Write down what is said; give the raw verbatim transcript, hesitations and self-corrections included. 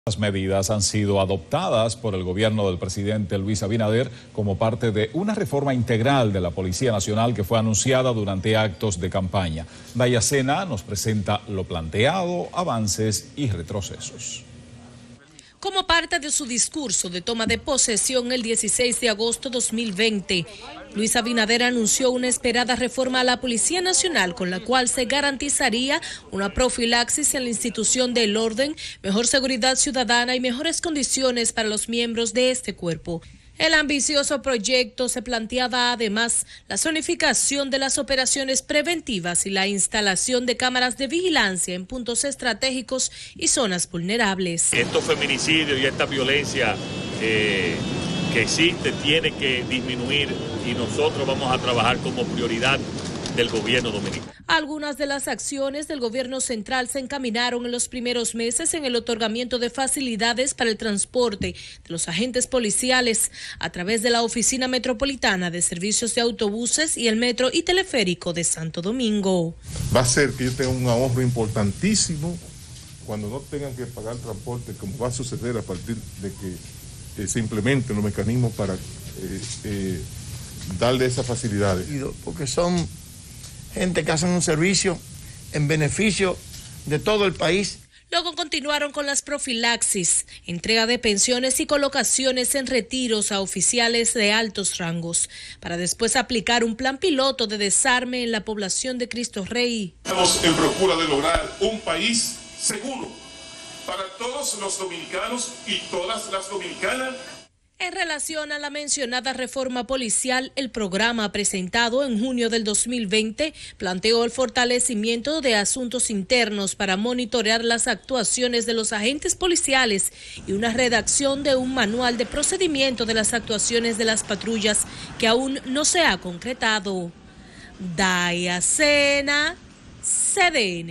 Las medidas han sido adoptadas por el gobierno del presidente Luis Abinader como parte de una reforma integral de la Policía Nacional que fue anunciada durante actos de campaña. Dayacena nos presenta lo planteado, avances y retrocesos. Como parte de su discurso de toma de posesión el dieciséis de agosto de dos mil veinte, Luis Abinader anunció una esperada reforma a la Policía Nacional con la cual se garantizaría una profilaxis en la institución del orden, mejor seguridad ciudadana y mejores condiciones para los miembros de este cuerpo. El ambicioso proyecto se planteaba además la zonificación de las operaciones preventivas y la instalación de cámaras de vigilancia en puntos estratégicos y zonas vulnerables. Estos feminicidios y esta violencia eh, que existe tiene que disminuir y nosotros vamos a trabajar como prioridad del gobierno dominicano. Algunas de las acciones del gobierno central se encaminaron en los primeros meses en el otorgamiento de facilidades para el transporte de los agentes policiales a través de la Oficina Metropolitana de Servicios de Autobuses y el Metro y Teleférico de Santo Domingo. Va a ser que yo tenga un ahorro importantísimo cuando no tengan que pagar transporte, como va a suceder a partir de que eh, se implementen los mecanismos para eh, eh, darle esas facilidades. Porque son gente que hacen un servicio en beneficio de todo el país. Luego continuaron con las profilaxis, entrega de pensiones y colocaciones en retiros a oficiales de altos rangos, para después aplicar un plan piloto de desarme en la población de Cristo Rey. Estamos en procura de lograr un país seguro para todos los dominicanos y todas las dominicanas. En relación a la mencionada reforma policial, el programa presentado en junio del dos mil veinte planteó el fortalecimiento de asuntos internos para monitorear las actuaciones de los agentes policiales y una redacción de un manual de procedimiento de las actuaciones de las patrullas que aún no se ha concretado. Dayacena, C D N.